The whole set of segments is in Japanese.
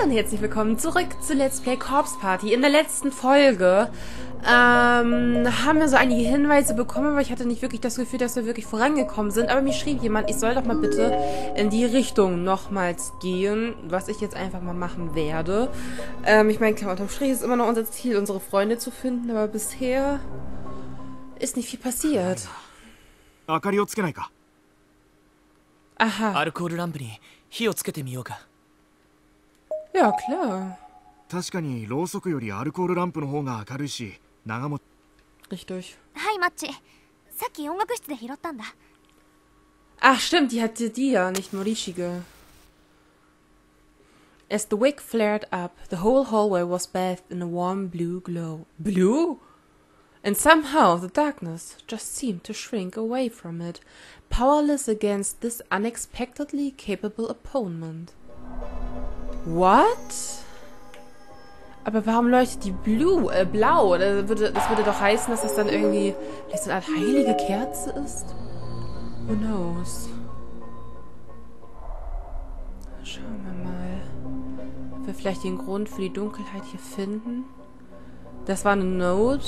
und herzlich willkommen zurück zu Let's Play Corpse Party. In der letzten Folge haben wir so einige Hinweise bekommen, aber ich hatte nicht wirklich das Gefühl, dass wir wirklich vorangekommen sind. Aber mir schrieb jemand, ich soll doch mal bitte in die Richtung nochmals gehen, was ich jetzt einfach mal machen werde. Ich meine, klar, unterm Strich ist immer noch unser Ziel, unsere Freunde zu finden, aber bisher ist nicht viel passiert. Aha. Ja, klar. Richtig. Ach, stimmt, die hatte die ja, nicht Morishige. As the wick flared up, the whole hallway was bathed in a warm blue glow. Blue? And somehow the darkness just seemed to shrink away from it, powerless against this unexpectedly capable opponent. What? Aber warum leuchtet die blau? Das würde doch heißen, dass das dann irgendwie vielleicht so eine Art heilige Kerze ist? Who knows? Schauen wir mal. Ob wir vielleicht den Grund für die Dunkelheit hier finden. Das war eine Note.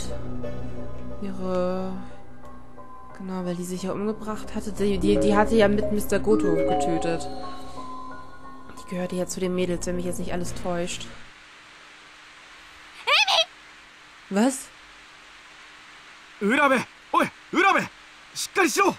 Genau, weil die sich ja umgebracht hatte. Die hatte ja mit Mr. Goto getötet. Die gehörte ja zu den Mädels, wenn mich jetzt nicht alles täuscht. Was? Urabe! Oi! Urabe! Shikkari shiro!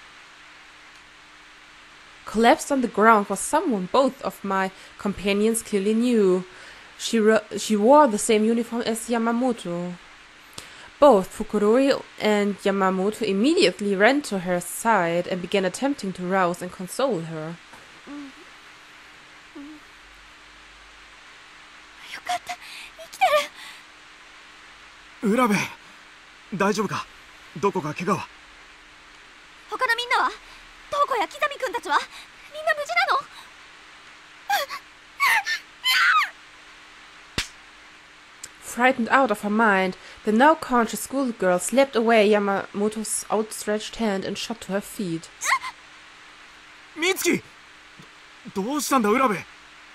Collapsed on the ground was someone both of my companions clearly knew. She wore the same uniform as Yamamoto. Both Fukuroi and Yamamoto immediately ran to her side and began attempting to rouse and console her. Urabe! 大丈夫か? どこか怪我は? 他のみんなは? トウコやキザミ君たちは? みんな無事なの? Frightened out of her mind, the now conscious schoolgirl slapped away Yamamoto's outstretched hand and shot to her feet. Mitsuki! どうしたんだ、Urabe? 落ち着いて、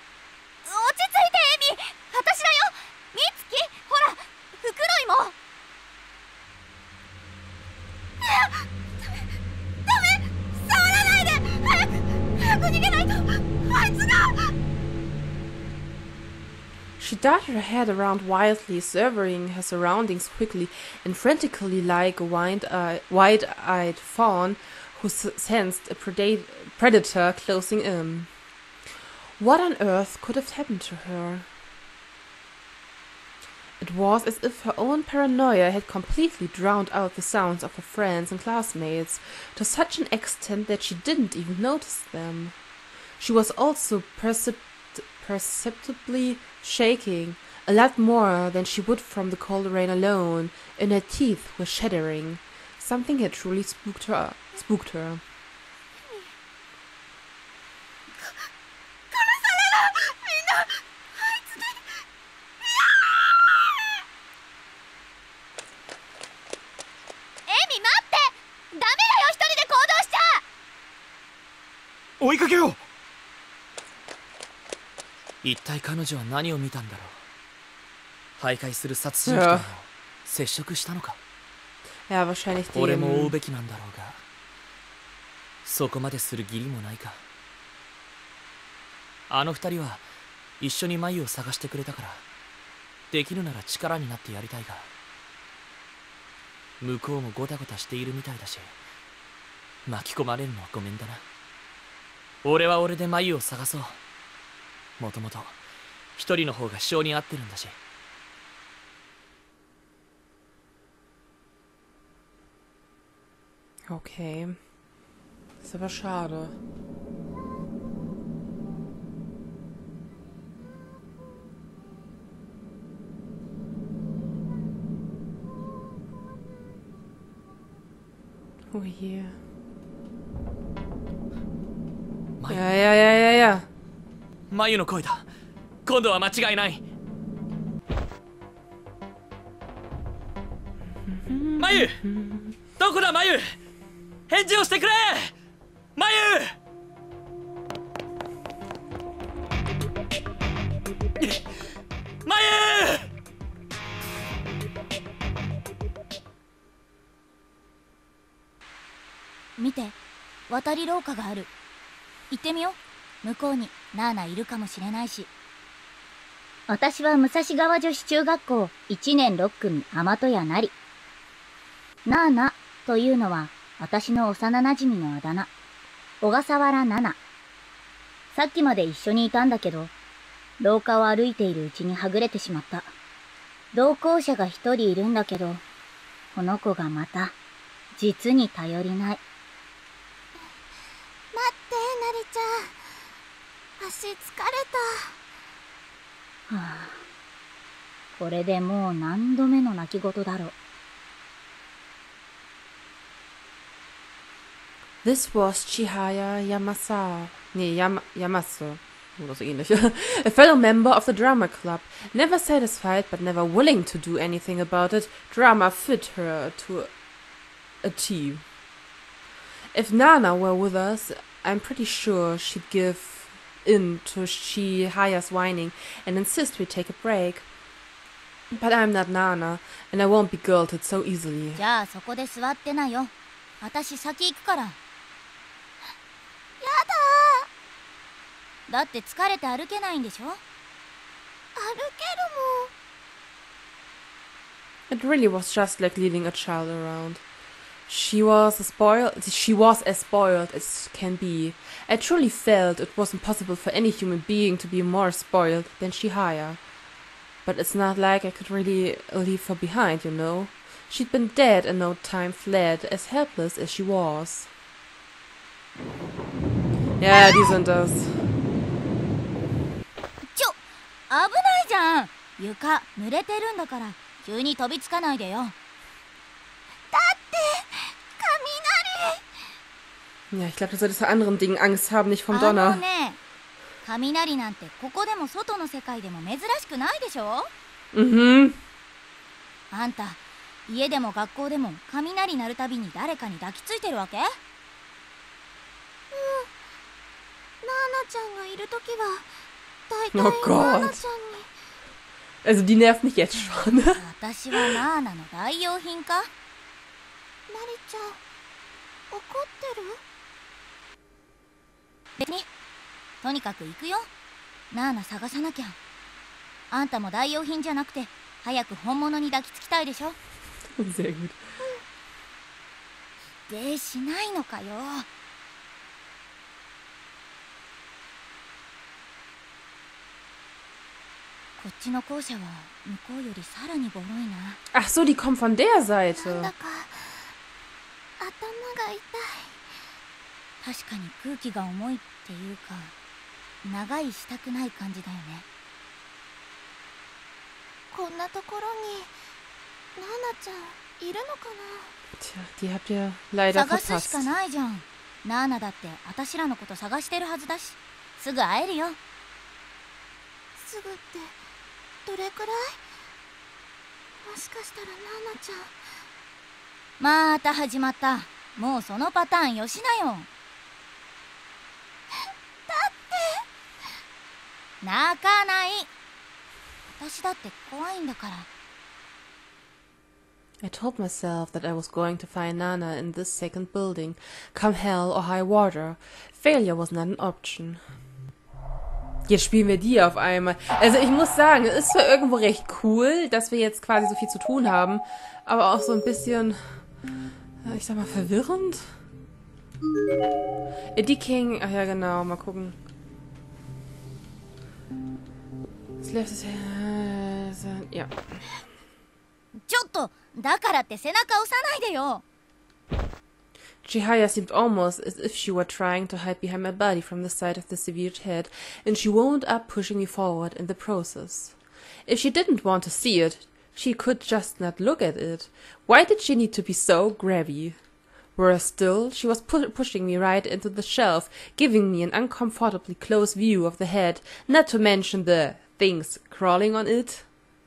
エミ! 私だよ! 美月! ほら! フクロイも! ダメ! 触らないで! 早く逃げないと! あいつが! She darted her head around wildly, surveying her surroundings quickly and frantically like a wide-eyed fawn who sensed a predator closing in. What on earth could have happened to her? It was as if her own paranoia had completely drowned out the sounds of her friends and classmates, to such an extent that she didn't even notice them. She was also perceptibly shaking, a lot more than she would from the cold rain alone, and her teeth were chattering. Something had truly spooked her. Amy, 待って! ダメだよ、一人で行動しちゃ! 追いかけよう! 一体彼女は何を見たんだろう。徘徊する殺人鬼と接触したのか。 Ja, wahrscheinlich die. 俺も追うべきなんだろうが、そこまでする義理もないか。あの二人は一緒に眉を探してくれたから、できるなら力になってやりたいが、向こうもゴタゴタしているみたいだし、巻き込まれるのはごめんだな。俺は俺で眉を探そう。もともと一人の方が性に合ってるんだし。 Okay. Ist aber schade. Oh je. Ja. 眉の声だ。今度は間違いない。眉、どこだ眉。返事をしてくれ眉。 見て、渡り廊下がある。行ってみよう。向こうにナーナいるかもしれないし。私は武蔵川女子中学校1年6組天戸谷なり。ナーナというのは私の幼馴染のあだ名。小笠原ナナ。さっきまで一緒にいたんだけど、廊下を歩いているうちにはぐれてしまった。同行者が一人いるんだけど、この子がまた、実に頼りない。待って、なりちゃん。足疲れた。はあ、これでもう何度目の泣き言だろう。 This was Chihaya Yamasa. Nee, Yamasu. Oder so ähnlich. A fellow member of the drama club. Never satisfied, but never willing to do anything about it. Drama fit her to a T. If Nana were with us, I'm pretty sure she'd give in to Chihaya's whining and insist we take a break. But I'm not Nana, and I won't be guilted so easily. じゃあそこで座ってなよ。私先行くから。だって疲れて歩けないんでしょ。歩けるもん。 It really was just like leaving a child around. She was as spoiled as can be. I truly felt it was impossible for any human being to be more spoiled than Chihaya. But it's not like I could really leave her behind, you know. She'd been dead in no time flat, as helpless as she was. Ja, die sind das. 危ないじゃん。床濡れてるんだから急に飛びつかないでよ。だって雷。 Ja, ich glaube, du solltest vor anderen Dingen Angst haben, nicht vom Donner. ね、雷なんてここでも外の世界でも珍しくないでしょ。あんた家でも学校でも雷鳴るたびに誰かに抱きついてるわけ？ナーナちゃんがいるときは Oh Gott. Also die nervt mich jetzt schon. 私はナーナの代用品か？ナリちゃん、怒ってる？別に。とにかく行くよ。ナーナ探さなきゃ。あんたも代用品じゃなくて、早く本物に抱きつきたいでしょ？ Sehr gut. でしないのかよ。こっちの校舎は向こうよりさらにボロいな。 Ach so, die kommen von der Seite. なんだか頭が痛い。確かに空気が重いっていうか、長居したくない感じだよね。こんなところにナナちゃんいるのかな。 Tja, die habt ihr leider 探すし verpasst. かないじゃん。ナーナだって私らのこと探してるはずだし、すぐ会えるよ。すぐってどれくらい？もしかしたらナーナちゃん。また始まった。もうそのパターンよしなよ。だって泣かない。私だって怖いんだから。 I told myself that I was going to find Nana in this second building, come hell or high water. Failure was not an option. Jetzt spielen wir die auf einmal. Also ich muss sagen, es ist zwar irgendwo recht cool, dass wir jetzt quasi so viel zu tun haben, aber auch so ein bisschen, ich sag mal, verwirrend. Die King, ach ja genau, mal gucken. Das letzte, ja. ちょっとだからって背中押さないでよ。 Chihaya seemed almost as if she were trying to hide behind my body from the sight of the severed head, and she wound up pushing me forward in the process. If she didn't want to see it, she could just not look at it. Why did she need to be so grabby? Worse still, she was pushing me right into the shelf, giving me an uncomfortably close view of the head, not to mention the things crawling on it.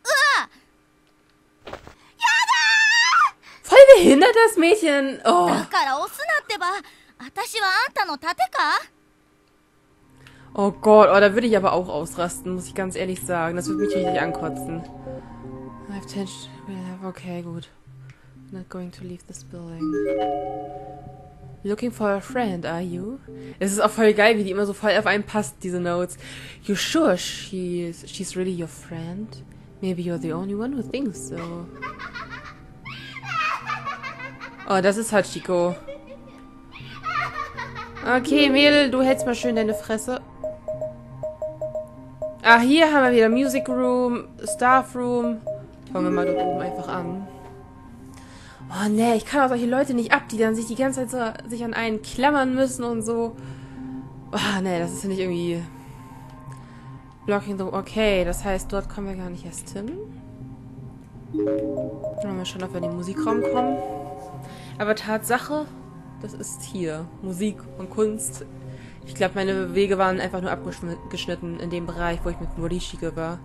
Voll behindert, das Mädchen. Oh. だから押すなってば。私はあんたの盾か？ Oh Gott, oh, da würde ich aber auch ausrasten, muss ich ganz ehrlich sagen. Das würde mich richtig ankotzen. I've changed. Okay, gut. Not going to leave this building. Looking for a friend, are you? Es ist auch voll geil, wie die immer so voll auf einen passt, diese Notes. You sure she's really your friend? Maybe you're the only one who thinks so. Oh, das ist Hachiko. Okay, Mädel, du hältst mal schön deine Fresse. Ah, hier haben wir wieder Music Room, Staff Room. Fangen wir mal dort oben einfach an. Oh ne, ich kann auch solche Leute nicht ab, die dann sich die ganze Zeit so sich an einen klammern müssen und so. Oh ne, das ist ja nicht irgendwie... Blocking the... Okay, das heißt, dort kommen wir gar nicht erst hin. Dann wollen wir schon, ob wir in den Musikraum kommen. Aber Tatsache, das ist hier. Musik und Kunst. Ich glaube, meine Wege waren einfach nur abgeschnitten in dem Bereich, wo ich mit Morishige war.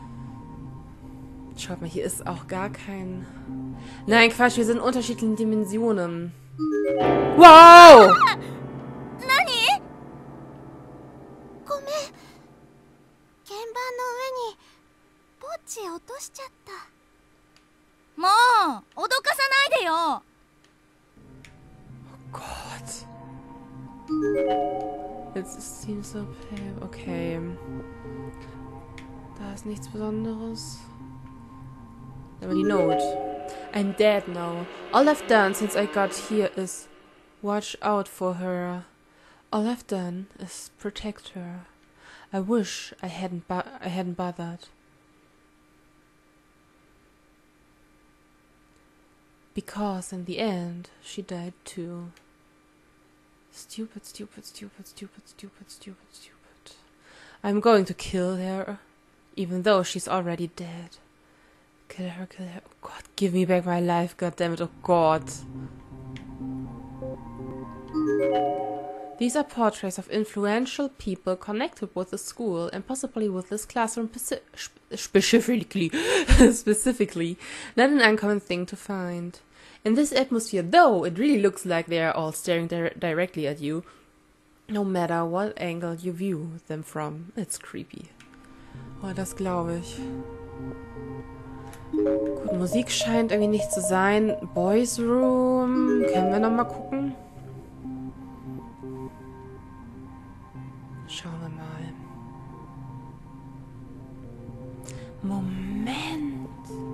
Schaut mal, hier ist auch gar kein... Nein, Quatsch, wir sind in unterschiedlichen Dimensionen. Wow! Nani? Gomen. 鍵盤の上にポッチ落としちゃった。もう脅かさないでよ。 Oh Gott. It seems so pale. Okay. Da ist nichts Besonderes. Aber die Note. I'm dead now. All I've done since I got here is watch out for her. All I've done is protect her. I wish I hadn't bothered. Because in the end, she died too. Stupid, stupid, stupid, stupid, stupid, stupid, stupid. I'm going to kill her, even though she's already dead. Kill her, kill her. Oh God, give me back my life, goddammit, oh God. These are portraits of influential people connected with the school and possibly with this classroom specifically. Not an uncommon thing to find. In this atmosphere, though, it really looks like they are all staring directly at you. No matter what angle you view them from, it's creepy. Oh, das glaube ich. Gut, Musik scheint irgendwie nicht zu sein. Boys Room. Können wir nochmal gucken? Schauen wir mal. Moment.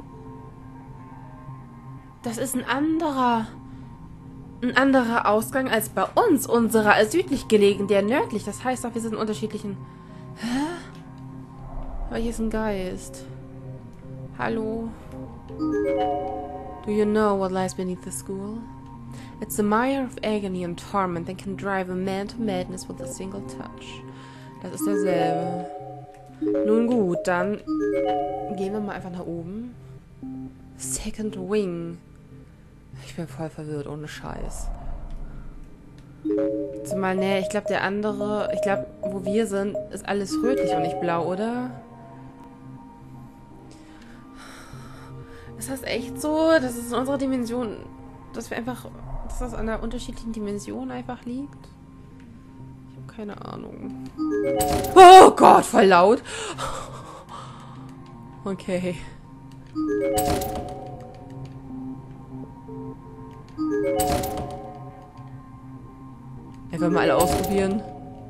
Das ist ein anderer Ausgang als bei uns. Unserer ist südlich gelegen, der nördlich. Das heißt auch, wir sind in unterschiedlichen... Hä? Aber hier ist ein Geist. Hallo? Do you know what lies beneath the school? It's a mire of agony and torment that can drive a man to madness with a single touch. Das ist derselbe. Nun gut, dann gehen wir mal einfach nach oben. Second Wing. Ich bin voll verwirrt, ohne Scheiß. Zumal, ne, ich glaube, der andere, wo wir sind, ist alles rötlich und nicht blau, oder? Ist das echt so? Das ist in unserer Dimension, dass das an einer unterschiedlichen Dimension einfach liegt? Ich habe keine Ahnung. Oh Gott, voll laut. Okay. Einfach mal alle ausprobieren.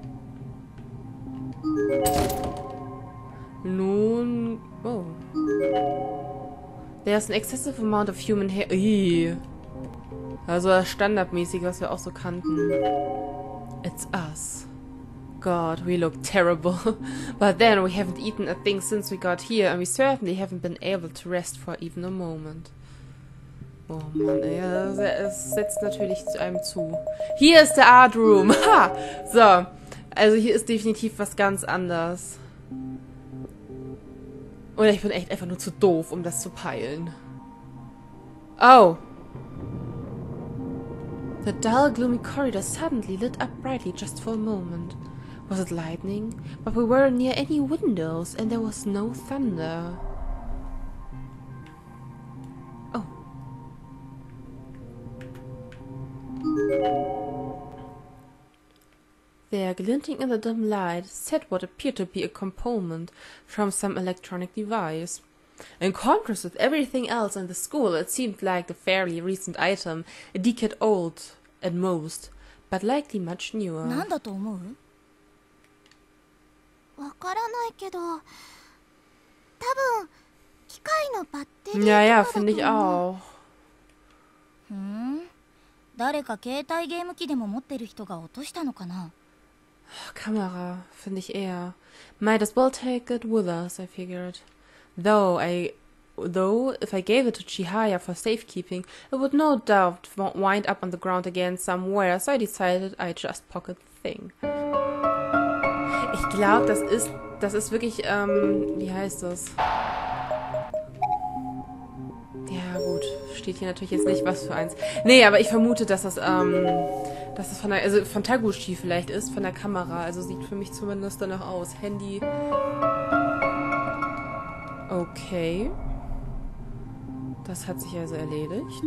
Nun... Oh. There's an excessive amount of human hair. Ih. Also das Standardmäßige, was wir auch so kannten. It's us. God, we look terrible. But then we haven't eaten a thing since we got here and we certainly haven't been able to rest for even a moment. Oh Mann, ey, es setzt natürlich zu einem zu. Hier ist der Art Room. Ha! So, also hier ist definitiv was ganz anderes. Oder ich bin echt einfach nur zu doof, um das zu peilen. Oh. The dull, gloomy corridor suddenly lit up brightly just for a moment. Was it lightning? But we weren't near any windows and there was no thunder. Oh. There, glinting in the dim light, sat what appeared to be a component from some electronic device. In contrast with everything else in the school, it seemed like a fairly recent item, a decade old at most. but likely much な newer. んだと思う？ わからないけど、多分機械のバッテリ Ja, ー ja, とかだ finde ich と思う。 auch. ふん。誰か携帯ゲーム機でも持ってる人が落としたのかな？ Kamera, finde ich eher. Might as well take it with us, I figured. Though, if I gave it to Chihaya for safekeeping, it would no doubt wind up on the ground again somewhere, so I decided I'd just pocket the thing. Ich glaube, das ist wirklich, wie heißt das? Ja, gut. Steht hier natürlich jetzt nicht, was für eins. Nee, aber ich vermute, dass das von Taguchi vielleicht ist, von der Kamera. Also sieht für mich zumindest danach aus. Handy. Okay. Das hat sich also erledigt.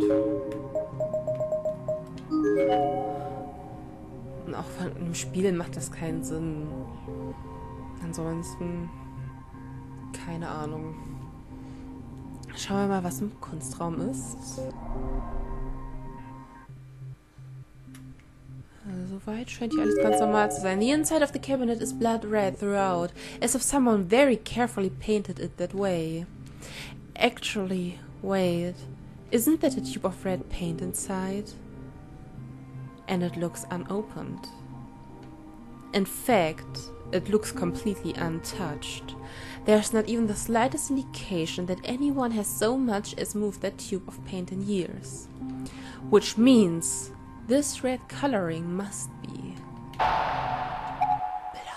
Und auch von einem Spiel macht das keinen Sinn. Ansonsten keine Ahnung. Schauen wir mal, was im Kunstraum ist. Soweit scheint hier alles ganz normal zu sein. The inside of the cabinet is blood red throughout, as if someone very carefully painted it that way. Actually, wait, isn't that a tube of red paint inside? And it looks unopened. In fact, it looks completely untouched. There's not even the slightest indication that anyone has so much as moved that tube of paint in years. Which means this red coloring must be blood.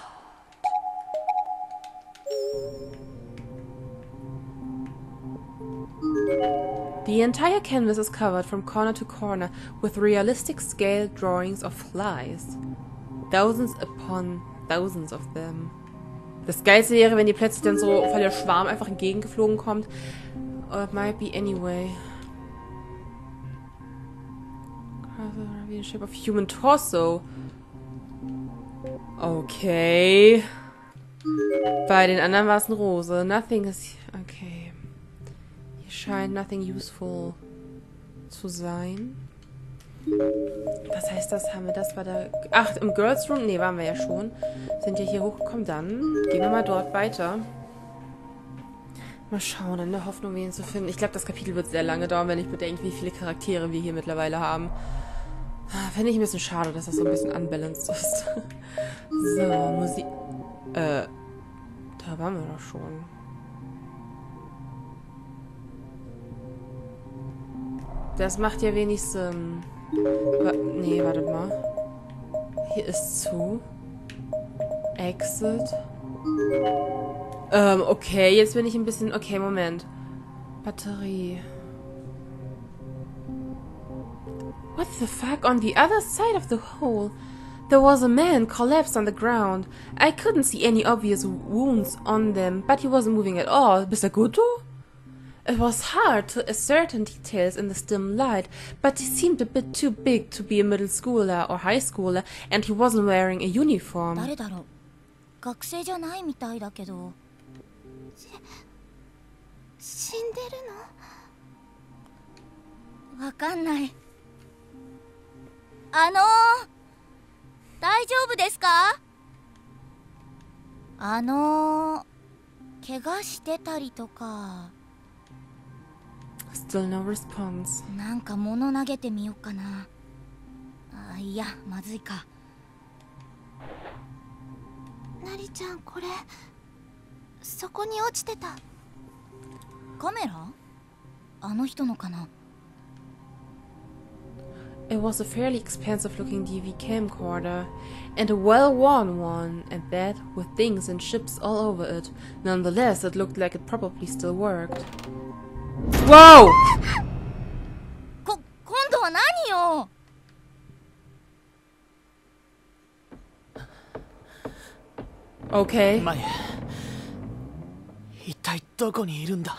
The entire canvas is covered from corner to corner with realistic scale drawings of flies. Thousands upon thousands of them. Das Geilste wäre, wenn die plötzlich dann so voll der Schwarm einfach entgegengeflogen kommt. Or it might be anyway. In the shape of human torso. Okay. Bei den anderen war es eine Rose. Nothing is... Okay. Hier scheint nothing useful zu sein. Was heißt das? Haben wir das bei der... Ach, im Girls Room? Ne, waren wir ja schon. Sind ja hier hochgekommen. Dann gehen wir mal dort weiter. Mal schauen, in der Hoffnung, wen zu finden. Ich glaube, das Kapitel wird sehr lange dauern, wenn ich bedenke, wie viele Charaktere wir hier mittlerweile haben. Finde ich ein bisschen schade, dass das so ein bisschen unbalanced ist. So, Musik... Da waren wir doch schon. Das macht ja wenig Sinn. Nee, wartet mal. Hier ist zu. Exit. Okay, jetzt bin ich ein bisschen... Okay, Moment. Batterie. What the fuck? On the other side of the hole, there was a man collapsed on the ground. I couldn't see any obvious wounds on them, but he wasn't moving at all. Mr. Goto? It was hard to ascertain details in this dim light, but he seemed a bit too big to be a middle schooler or high schooler, and he wasn't wearing a uniform. 誰だろう？学生じゃないみたいだけど。 死んでるの？ わかんない。大丈夫ですか？怪我してたりとか。 Still no response. なんか物投げてみようかな。いや、まずいか。 なりちゃん、これそこに落ちてた。 カメラ？あの人のかな？ It was a fairly expensive-looking DV camcorder, and a well-worn one, at that, with things and chips all over it. Nonetheless, it looked like it probably still worked. Whoa! 今度は何よ Okay. 前一体どこにいるんだ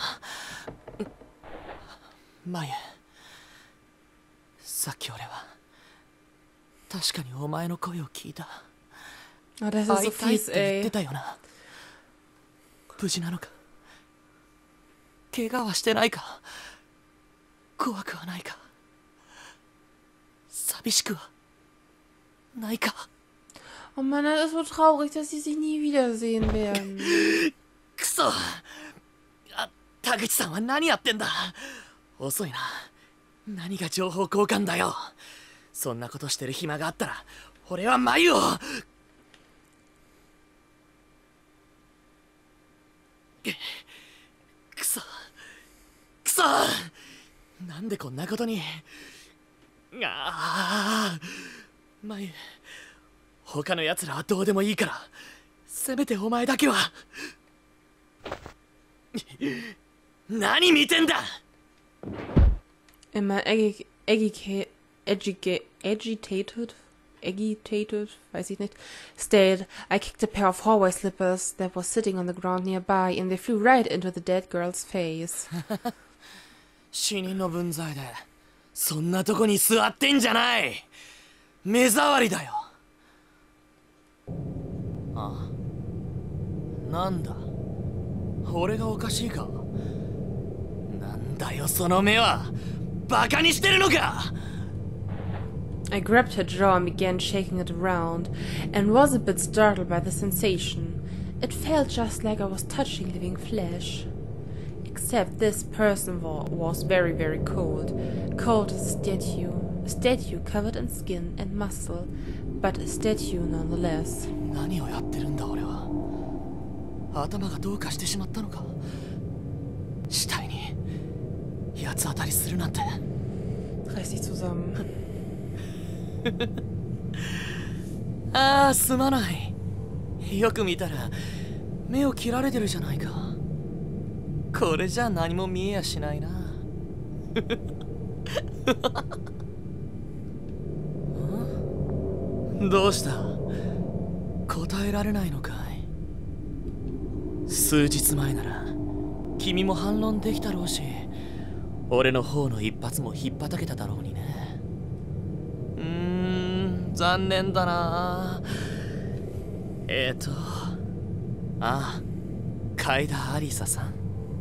前さっき俺は確かにお前の声を聞いた Oh, das ist 会 so いたいっ fies, て言って ey. たよな無事なのか怪我はしてないか怖くはないか寂しくはないか。 Oh Mann, das ist so traurig, dass sie sich nie wiedersehen werden. くそ。田口さんは何やってんだ。遅いな。何が情報交換だよ。そんなことしてる暇があったら俺は眉を。くそくそ。なんでこんなことに。眉、他の奴らはどうでもいいからせめてお前だけは。何見てんだ。 Immer agitated, weiß ich nicht, state, I kicked a pair of hallway slippers that was sitting on the ground nearby, and they flew right into the dead girl's face. 死人の分際でそんなとこに座ってんじゃない。目障りだよ。ああ、なんだ。俺がおかしいか。なんだよその目は。バカにしてるのか。 I grabbed her jaw and began shaking it around, and was a bit startled by the sensation. It felt just like I was touching living flesh. Except this person was very, very cold. Cold as a statue covered in skin and muscle, but a statue nonetheless. 何をやってるんだ俺は。頭がどうかしてしまったのか。死体に八つ当たりするなんて。 Reiß dich zusammen. ああ、すまない。よく見たら目を切られてるじゃないか。これじゃ何も見えやしないな。どうした？答えられないのかい？数日前なら君も反論できたろうし、俺の方の一発もひっぱたけただろうにね。残念だな。海田アリサさん。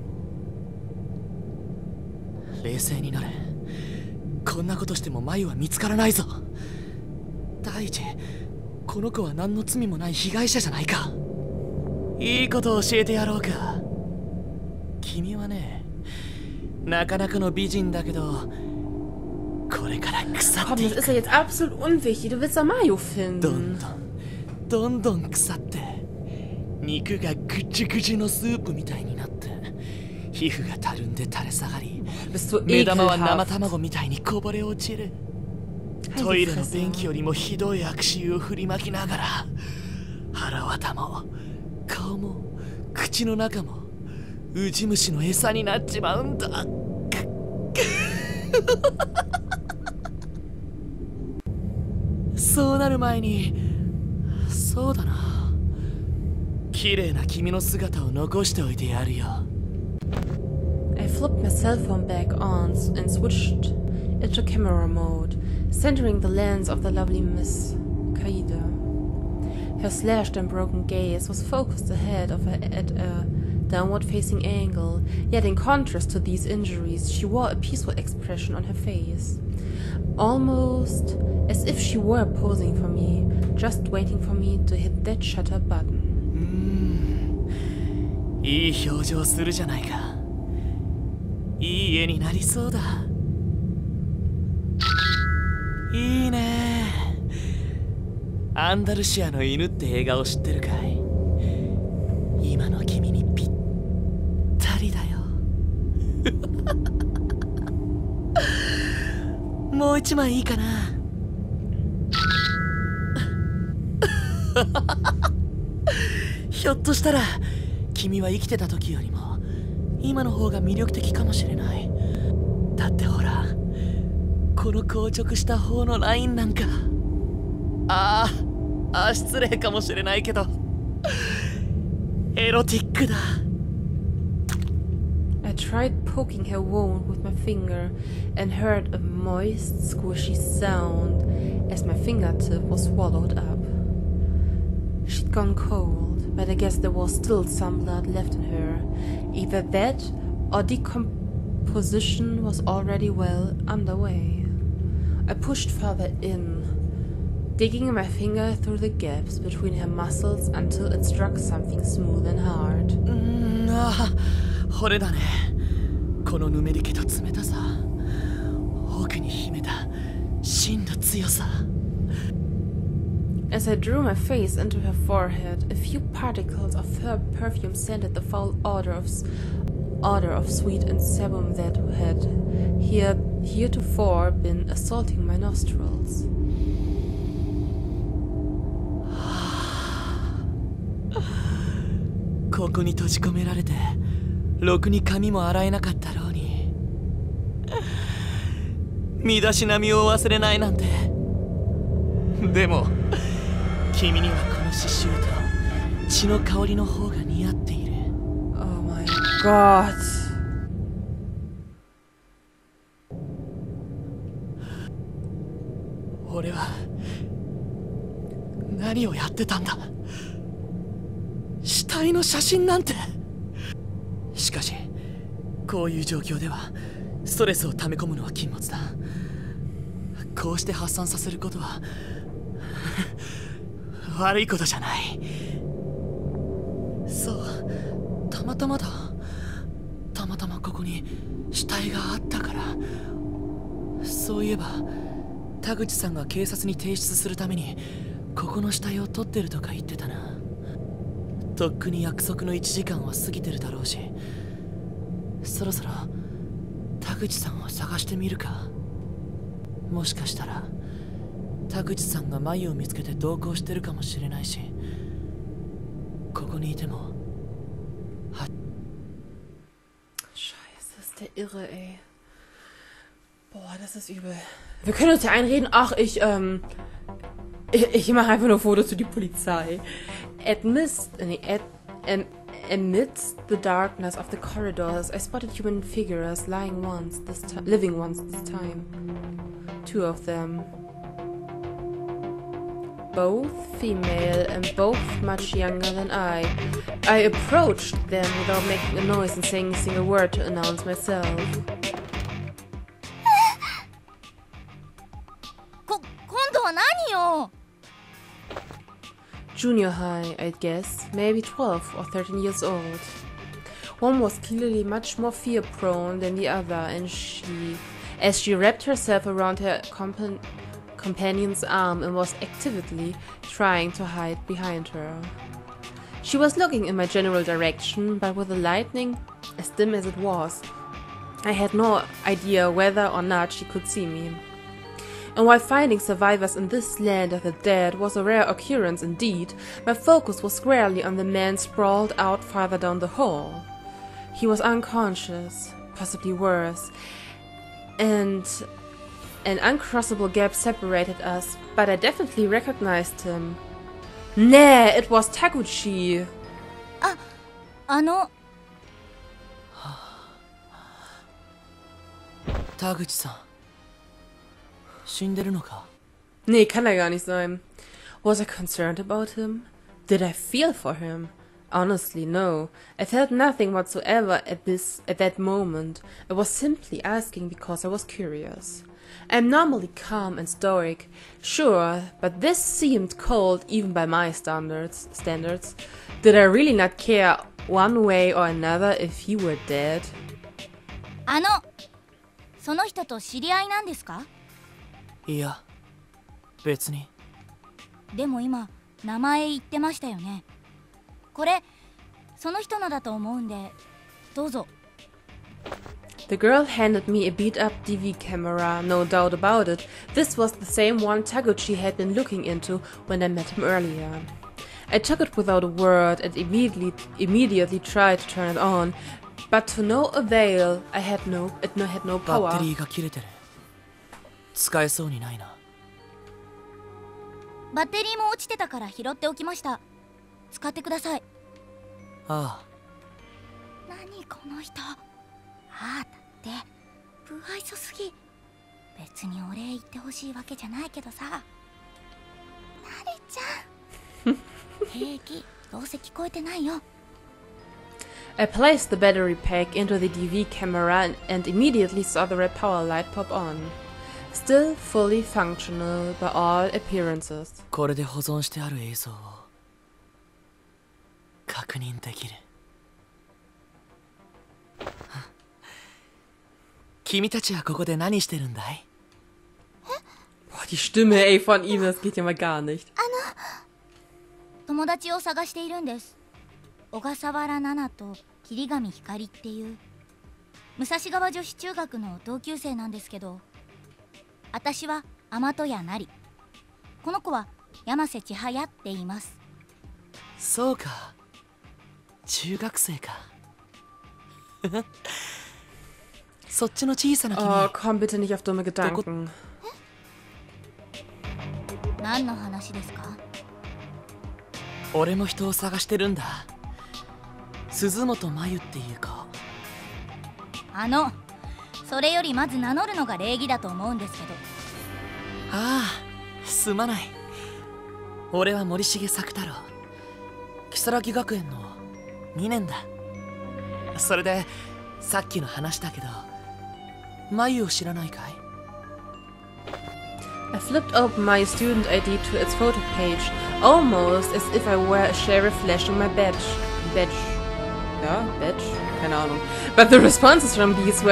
冷静になれ。こんなことしても眉は見つからないぞ。第一、この子は何の罪もない被害者じゃないか。いいことを教えてやろうか。君はね、なかなかの美人だけど、これから腐ってい Komm, das ist ja jetzt absolut unwichtig. Du willst doch Mayo finden. どんどん腐って肉がぐちゅぐちゅのスープみたいになって皮膚がたるんで垂れ下がり Bist du 目玉は ekelhaft. 生卵みたいにこぼれ落ちる。トイレの便器よりもひどい悪臭を振りまきながら腹渡も顔も口の中もウジ虫の餌になっちまうんだ。そうなる前に、そうだな、綺麗な君の姿を残しておいてやるよ。 I flipped my cell phone back on and switched it to camera mode, centering the lens of the lovely Miss Kaida. Her slashed and broken gaze was focused ahead of her at a downward-facing angle, yet in contrast to these injuries, she wore a peaceful expression on her face. Almost as if she were posing for me, just waiting for me to hit that shutter button. いい表情するじゃないか。いい絵になりそうだ。いいね。アンダルシアの犬って映画を知ってるかい？今の君にぴったりだよ。もう一枚いいかな。ひょっとしたら君は生きてた時よりも今の方が魅力的かもしれない。だってほら、この硬直した方のラインなんか、失礼かもしれないけどエロティックだ。 I tried poking her wound with my finger and heard a moist, squishy sound as my fingertip was swallowed up. She'd gone cold, but I guess there was still some blood left in her. Either that or decomposition was already well underway. I pushed further in, digging my finger through the gaps between her muscles until it struck something smooth and hard. これだね。このぬめり気と冷たさ、奥に秘めた真の強さ。 As I drew my face into her forehead, a few particles of her perfume scented the foul odor of sweet and sebum that had heretofore been assaulting my nostrils. ここに閉じ込められて、ろくに髪も洗えなかったろうに。身だしなみを忘れないなんて。でも君にはこの刺繍と血の香りの方が似合っている。 Oh my god. 俺は何をやってたんだ。死体の写真なんて。しかしこういう状況ではストレスを溜め込むのは禁物だ。こうして発散させることは悪いことじゃない。そう、たまたまここに死体があったから。そういえば田口さんが警察に提出するためにここの死体を取ってるとか言ってたな。とっくに約束の1時間は過ぎてるだろうし、そろそろ田口さんを探してみるか。もしかしたら田口さんが眉を見つけて同行してるかもしれないし、ここにいても。 Scheiße, ist der irre, ey. Boah, das ist übel. Wir können uns ja einreden, ach, ich mache einfach nur Fotos für die Polizei. Amidst the darkness of the corridors, I spotted human figures living ones this time. Two of them. Both female and both much younger than I. I approached them without making a noise and saying a single word to announce myself. 今度は何よ。 Junior high, I'd guess, maybe 12 or 13 years old. One was clearly much more fear-prone than the other, and as she wrapped herself around her companion's arm and was actively trying to hide behind her. She was looking in my general direction, but with the lightning as dim as it was, I had no idea whether or not she could see me. And while finding survivors in this land of the dead was a rare occurrence indeed, my focus was squarely on the man sprawled out farther down the hall. He was unconscious, possibly worse, and an uncrossable gap separated us, but I definitely recognized him. Nah, it was Taguchi! 田口さん、死んでるのか? Nee, kann er gar nicht sein. Was I concerned about him? Did I feel for him? Honestly, no. I felt nothing whatsoever at that moment. I was simply asking because I was curious. I'm normally calm and stoic, sure, but this seemed cold even by my standards. Did I really not care one way or another if he were dead? その人と知り合いなんですか？ いや、別に。 でも今名前言ってましたよね。これその人のだと思うんで、どうぞ。 The girl handed me a beat-up DV camera, no doubt about it. This was the same one Taguchi had been looking into when I met him earlier. I took it without a word and immediately tried to turn it on, but to no avail. It had no power. バッテリーが切れてる。使えそうにないな。 バッテリーも落ちてたから拾っておきました。使ってください。 ああ。 何この人。ああだって不愛想すぎ。別にお礼言ってほしいわけじゃないけどさ。なりちゃん。平気。どうせ聞こえてないよ。 I placed the battery pack into the DV camera and immediately saw the red power light pop on. Still fully functional by all appearances. これで保存してある映像を確認できる。君たちはここで何してるんだい？ Boah, die Stimme, ey, von ihm, das geht ja mal gar nicht. 友達を探しているんです。小笠原奈々と桐上光っていう武蔵川女子中学の同級生なんですけど、私は天戸谷なり、この子は山瀬千早って言います。 そうか、中学生か。そっちの小さな君。 Oh, komm bitte nicht auf dumme Gedanken. 何の話ですか？ 俺も人を探してるんだ。鈴本真由っていう子。 それよりまず名乗るのが礼儀だと思うんですけど。 ああ、すまない。俺は森重作太郎、如月学園の2年だ。それでさっきの話だけど、真由を知らないかい？ I flipped open my student ID to its photo page, almost as if I were a sheriff flashing my badge. Yeah, badge? Keine Ahnung. But the responses from these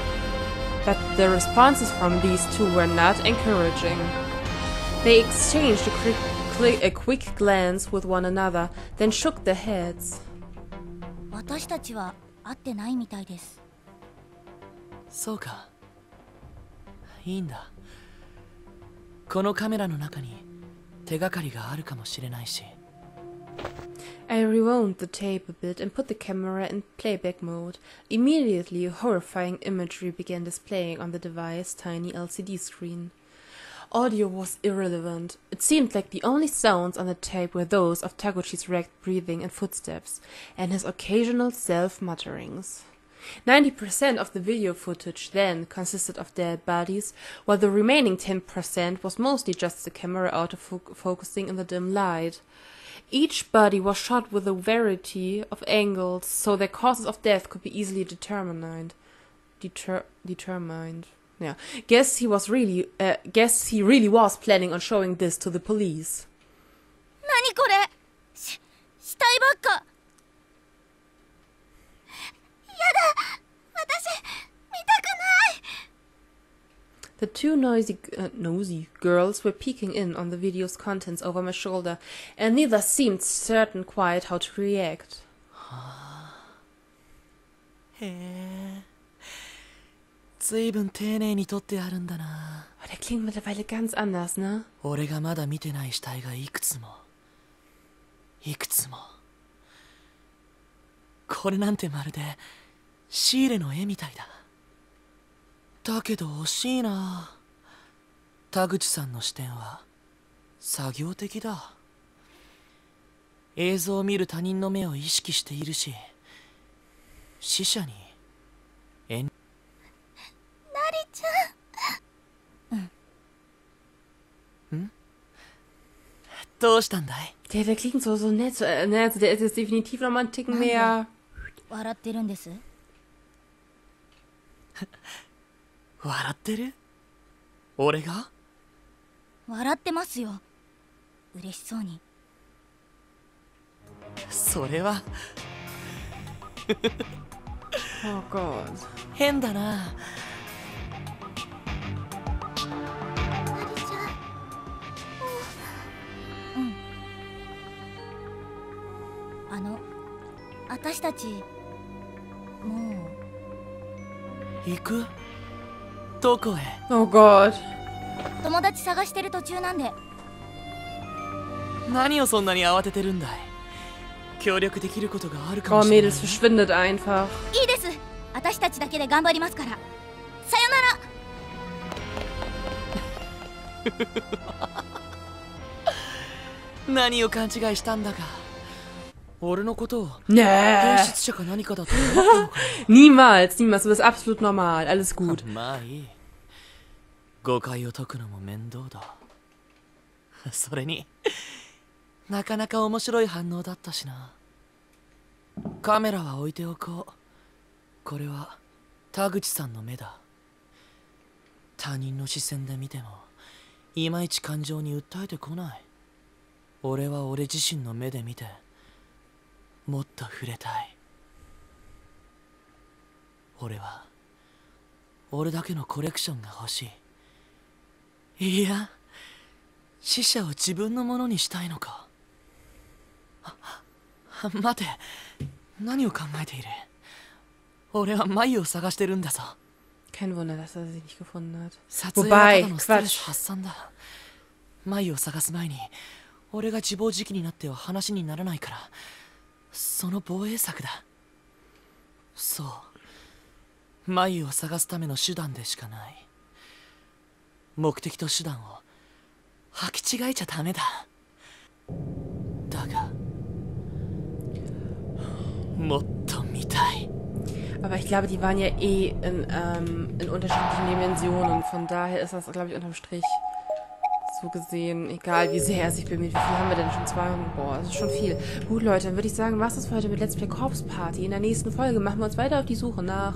two were not encouraging. They exchanged a quick glance with one another, then shook their heads. 私たちは会ってないみたいです。 そうか。いいんだ。このカメラの中に手がかりがあるかもしれないし。 I rewound the tape a bit and put the camera in playback mode. Immediately, horrifying imagery began displaying on the device's tiny LCD screen. Audio was irrelevant. It seemed like the only sounds on the tape were those of Taguchi's ragged breathing and footsteps, and his occasional self-mutterings. 90% of the video footage then consisted of dead bodies, while the remaining 10% was mostly just the camera auto-focusing in the dim light. Each body was shot with a variety of angles, so their causes of death could be easily determined. Yeah. Guess he really was planning on showing this to the police. 何これ？死体ばっか。やだ、私見たくない。 The two nosy girls were peeking in on the video's contents over my shoulder, and neither seemed certain quite how to react. へえ、ずいぶん丁寧に撮ってあるんだな。 Oh, der klingt mittlerweile ganz anders, ne? 俺がまだ見てない死体がいくつもいくつも。これなんてまるでシーレの絵みたいだ。だけど惜しいな。田口さんの視点は作業的だ。映像を見る他人の目を意識しているし、死者になりちゃん。 どうしたんだい？ Der klingt so nett. Ne, also der ist jetzt definitiv nochmal einen Ticken mehr. 笑ってるんです。 笑ってる？俺が？ 笑ってますよ。嬉しそうに。 それは Oh Gott. 変だな。 なりちゃん。 私たちもう行く？どこへ？ Oh Gott. 友達探してる途中なんで。 何をそんなに慌ててるんだい？協力できることがあるかも Oh, しれない。 Mädels, verschwindet einfach. いいです。私たちだけで頑張りますから。さよなら。 何を勘違いしたんだか。俺のことを Nee. 変質者か何かだと思ったのか。 Niemals, niemals. Du bist absolut normal. Alles gut. まあいい。誤解を解くのも面倒だ。それになかなか面白い反応だったしな。カメラは置いておこう。これは田口さんの目だ。 他人の視線で見てもいまいち感情に訴えてこない。俺は俺自身の目で見てもっと触れたい。俺は俺だけのコレクションが欲しい。いや、死者を自分のものにしたいのか。待て、何を考えている。俺はマイを探してるんだぞ。 Kein Wunder, dass er sie nicht gefunden hat. 撮影はた Wobei, だのストレス Quatsch. 発散だ。マイを探す前に俺が自暴自棄になっては話にならないから、その防衛策だ。そう、マイを探すための手段でしかない。目的と手段を履き違えちゃダメだ。だがもっと見たい。 Aber ich glaube, die waren ja eh in unterschiedlichen Dimensionen. Von daher ist das, glaube ich, unterm Strich so gesehen, egal wie sehr er sich bemüht. Wie viel haben wir denn schon? Boah, das ist schon viel. Gut, Leute, dann würde ich sagen, was ist für heute mit Let's Play Corpse Party? In der nächsten Folge machen wir uns weiter auf die Suche nach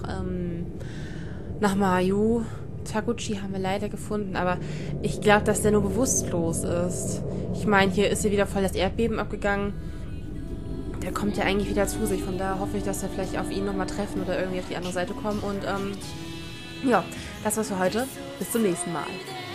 Mayu. Taguchi haben wir leider gefunden, aber ich glaube, dass der nur bewusstlos ist. Ich meine, hier ist ja wieder voll das Erdbeben abgegangen. Der kommt ja eigentlich wieder zu sich. Von daher hoffe ich, dass wir vielleicht auf ihn nochmal treffen oder irgendwie auf die andere Seite kommen. Und ja, das war's für heute. Bis zum nächsten Mal.